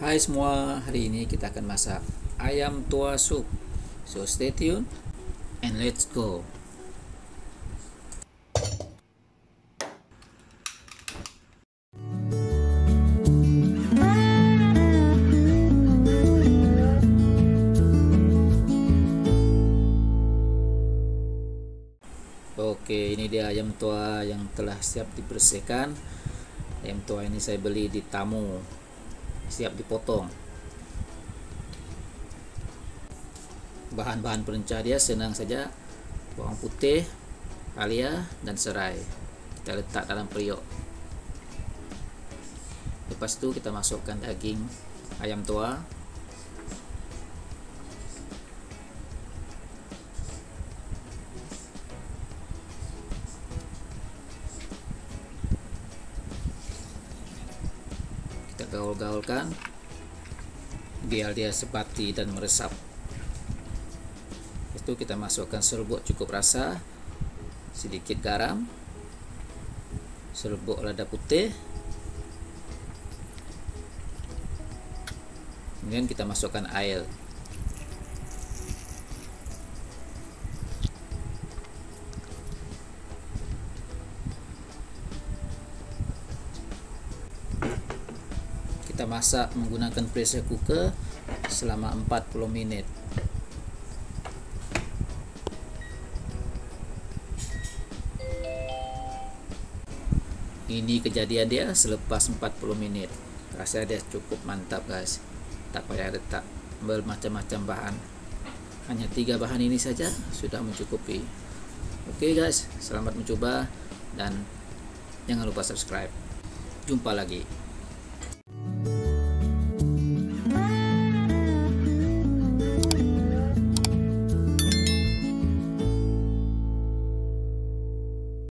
Hai semua, hari ini kita akan masak ayam tua sup. So stay tuned and let's go. Oke, ini dia ayam tua yang telah siap dibersihkan. Ayam tua ini saya beli di Tamu, siap dipotong. Bahan-bahan perencah dia senang saja: bawang putih, halia, dan serai. Kita letak dalam periuk. Lepas itu kita masukkan daging ayam tua. Kita gaul-gaulkan biar dia sebati dan meresap. Itu kita masukkan serbuk cukup rasa, sedikit garam, serbuk lada putih, kemudian kita masukkan air. Kita masak menggunakan pressure cooker selama 40 menit. Ini kejadian dia selepas 40 menit. Rasanya dia cukup mantap guys. Tak payah letak bermacam-macam bahan. Hanya 3 bahan ini saja sudah mencukupi. Oke guys, selamat mencoba dan jangan lupa subscribe. Jumpa lagi.